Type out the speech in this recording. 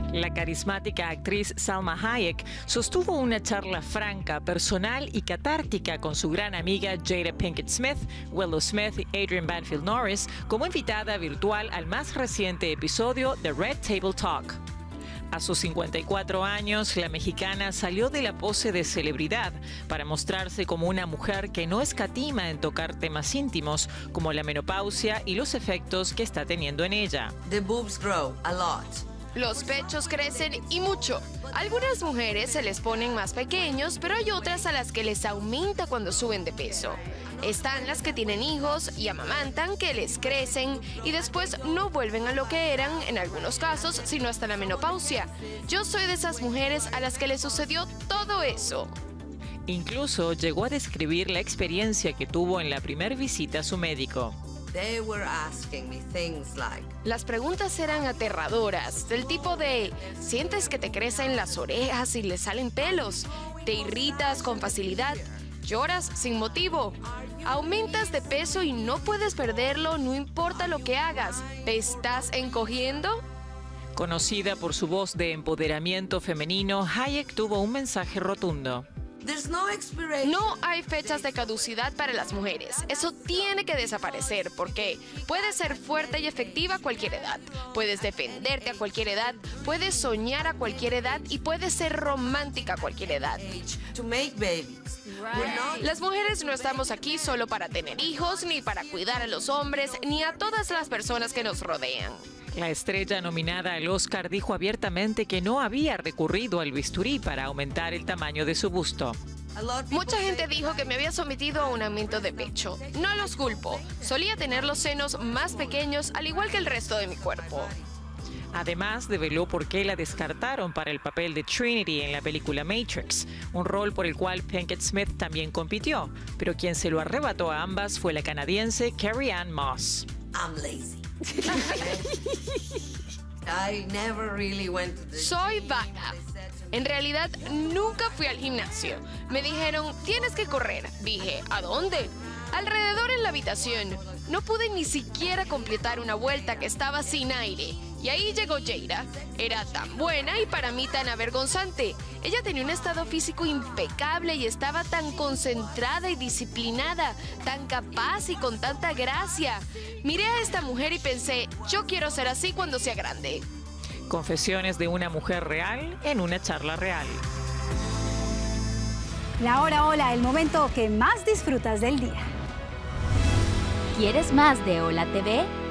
La carismática actriz Salma Hayek sostuvo una charla franca, personal y catártica con su gran amiga Jada Pinkett Smith, Willow Smith y Adrienne Banfield Norris como invitada virtual al más reciente episodio de Red Table Talk. A sus 54 años, la mexicana salió de la pose de celebridad para mostrarse como una mujer que no escatima en tocar temas íntimos como la menopausia y los efectos que está teniendo en ella. The boobs grow a lot. Los pechos crecen y mucho. A algunas mujeres se les ponen más pequeños, pero hay otras a las que les aumenta cuando suben de peso. Están las que tienen hijos y amamantan, que les crecen y después no vuelven a lo que eran, en algunos casos, sino hasta la menopausia. Yo soy de esas mujeres a las que les sucedió todo eso. Incluso llegó a describir la experiencia que tuvo en la primera visita a su médico. They were asking me things like, Las preguntas eran aterradoras, del tipo de ¿sientes que te crecen las orejas y le salen pelos? ¿Te irritas con facilidad? ¿Lloras sin motivo? ¿Aumentas de peso y no puedes perderlo, no importa lo que hagas? ¿Te estás encogiendo? Conocida por su voz de empoderamiento femenino, Hayek tuvo un mensaje rotundo. there's no expiration. No hay fechas de caducidad para las mujeres. Eso tiene que desaparecer porque puedes ser fuerte y efectiva a cualquier edad. Puedes defenderte a cualquier edad, puedes soñar a cualquier edad y puedes ser romántica a cualquier edad. To make babies. We're not Las mujeres no estamos aquí solo para tener hijos, ni para cuidar a los hombres, ni a todas las personas que nos rodean. La estrella nominada al Oscar dijo abiertamente que no había recurrido al bisturí para aumentar el tamaño de su busto. a lot of people Mucha say gente dijo que me había sometido a un aumento de pecho. No los culpo. Solía tener los senos más pequeños, al igual que el resto de mi cuerpo. Además, develó por qué la descartaron para el papel de Trinity en la película Matrix, un rol por el cual Pinkett Smith también compitió, pero quien se lo arrebató a ambas fue la canadiense Carrie-Anne Moss. I'm lazy. I never really went to the Soy gym. vaga. En realidad, nunca fui al gimnasio. Me dijeron, tienes que correr. Dije, ¿a dónde? Alrededor en la habitación. No pude ni siquiera completar una vuelta que estaba sin aire. Y ahí llegó Jada. Era tan buena y para mí tan avergonzante. Ella tenía un estado físico impecable y estaba tan concentrada y disciplinada, tan capaz y con tanta gracia. Miré a esta mujer y pensé, yo quiero ser así cuando sea grande. Confesiones de una mujer real en una charla real. La hora hola, el momento que más disfrutas del día. ¿Quieres más de Hola TV?